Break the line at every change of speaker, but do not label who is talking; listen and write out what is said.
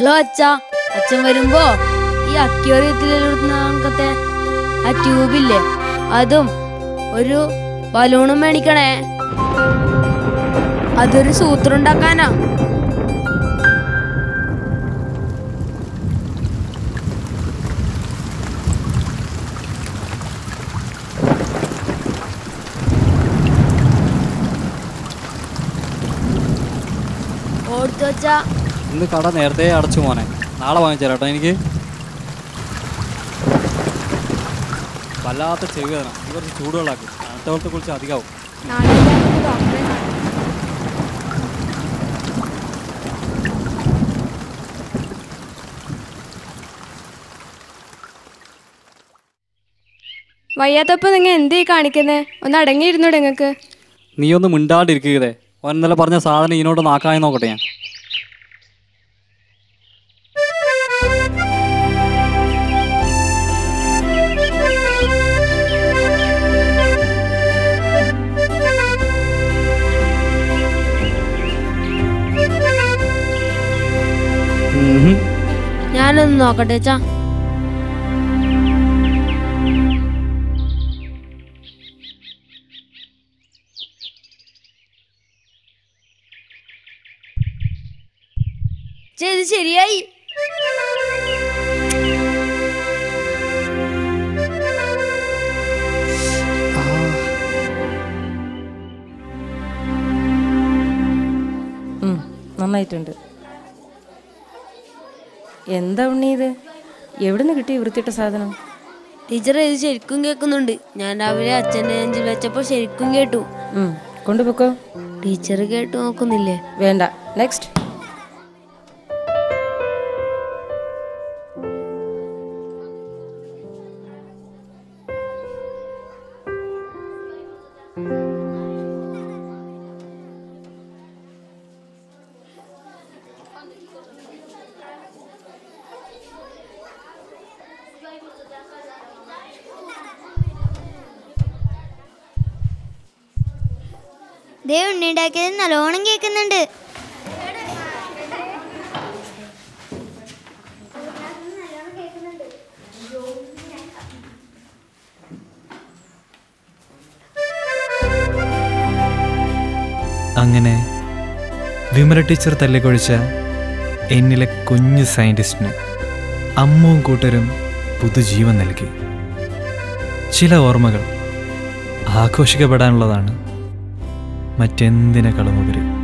Hello അച്ഛാ, അച്ഛൻ വരുമ്പോ ഈ അക്വേറിയത്തിലിരുന്നത്തെ ആ ട്യൂബില്ലേ അതും ഒരു ബലൂണും മേടിക്കണേ. അതൊരു സൂത്രം ഉണ്ടാക്കാനാ. ഓടുത്തു വച്ചാ
ഇന്ന് കട നേരത്തെ അടച്ചു മോനെ, നാളെ വാങ്ങിച്ചു കേട്ടോ. എനിക്ക് വല്ലാത്ത ചെവി വേദന, കുറച്ച് ചൂടുവെള്ളാക്കും. തണുത്ത വെള്ളത്തെ കുറിച്ച് അധികമാവും.
വയ്യാത്തപ്പോ നിങ്ങൾ എന്തേ കാണിക്കുന്നേ? ഒന്ന് അടങ്ങിയിരുന്നൂടെ നിങ്ങൾക്ക്?
നീ ഒന്ന് മിണ്ടാണ്ടിരിക്കുകയെ. ഓൻ ഇന്നലെ പറഞ്ഞ സാധനം ഇതിനോട് നാക്കായി നോക്കട്ടെ ഞാൻ.
ഞാനൊന്ന് നോക്കട്ടെ അച്ഛാ. ഇത് ശരിയായി.
നന്നായിട്ടുണ്ട്. എന്താ ഉണ്ണി ഇത്? എവിടുന്ന് കിട്ടി വൃത്തിയിട്ട സാധനം?
ടീച്ചർ ഇത് ശരിക്കും കേൾക്കുന്നുണ്ട്. ഞാൻ രാവിലെ അച്ഛൻ്റെ നെഞ്ചിൽ വെച്ചപ്പോൾ ശരിക്കും കേട്ടു.
കൊണ്ടുപോക്കോ.
ടീച്ചർ കേട്ടു നോക്കുന്നില്ലേ?
വേണ്ട. നെക്സ്റ്റ്.
ദേ ഉണ്ണിണ്ടാക്കിയത് നല്ലോണം കേൾക്കുന്നുണ്ട്.
അങ്ങനെ വിമല ടീച്ചർ തല്ലിക്കൊഴിച്ച എന്നിലെ കുഞ്ഞു സയൻറ്റിസ്റ്റിന് അമ്മുവും കൂട്ടരും പുതുജീവൻ നൽകി. ചില ഓർമ്മകൾ ആഘോഷിക്കപ്പെടാനുള്ളതാണ് മറ്റെന്തിനേക്കാളും ഉപരി.